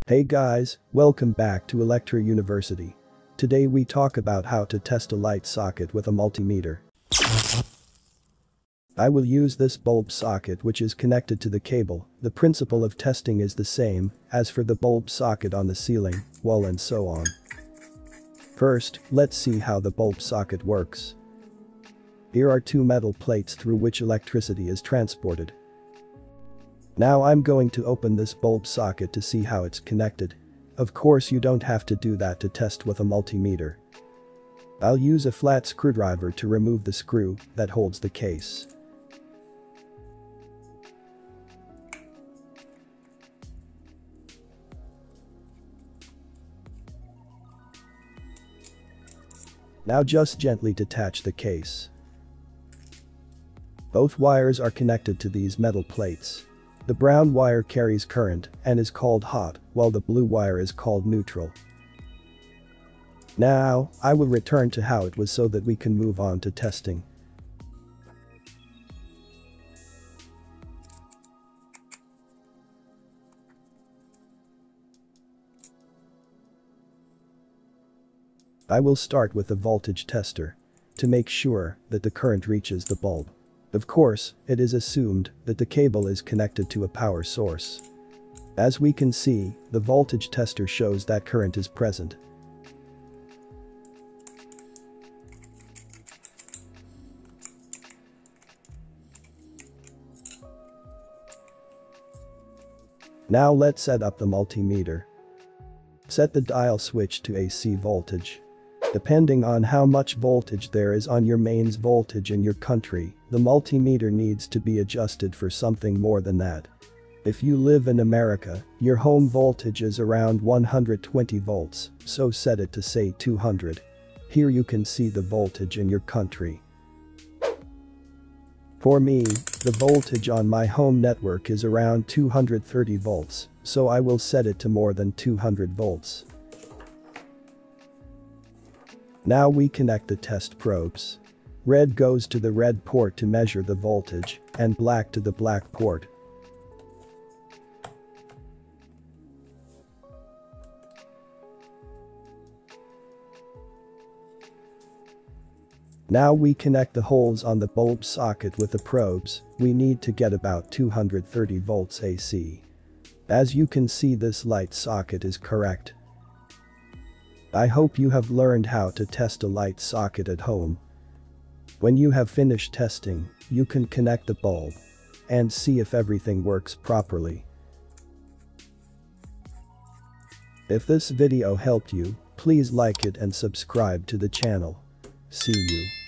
Hey guys, welcome back to Electro University. Today we talk about how to test a light socket with a multimeter. I will use this bulb socket which is connected to the cable. The principle of testing is the same as for the bulb socket on the ceiling, wall and so on. First, let's see how the bulb socket works. Here are two metal plates through which electricity is transported. Now I'm going to open this bulb socket to see how it's connected. Of course you don't have to do that to test with a multimeter. I'll use a flat screwdriver to remove the screw that holds the case. Now just gently detach the case. Both wires are connected to these metal plates. The brown wire carries current and is called hot, while the blue wire is called neutral. Now, I will return to how it was so that we can move on to testing. I will start with the voltage tester to make sure that the current reaches the bulb. Of course, it is assumed that the cable is connected to a power source. As we can see, the voltage tester shows that current is present. Now let's set up the multimeter. Set the dial switch to AC voltage. Depending on how much voltage there is on your mains voltage in your country, the multimeter needs to be adjusted for something more than that. If you live in America, your home voltage is around 120 volts, so set it to say 200. Here you can see the voltage in your country. For me, the voltage on my home network is around 230 volts, so I will set it to more than 200 volts. Now we connect the test probes. Red goes to the red port to measure the voltage, and black to the black port. Now we connect the holes on the bulb socket with the probes. We need to get about 230 volts AC. As you can see, this light socket is correct. I hope you have learned how to test a light socket at home. When you have finished testing, you can connect the bulb and see if everything works properly. If this video helped you, please like it and subscribe to the channel. See you.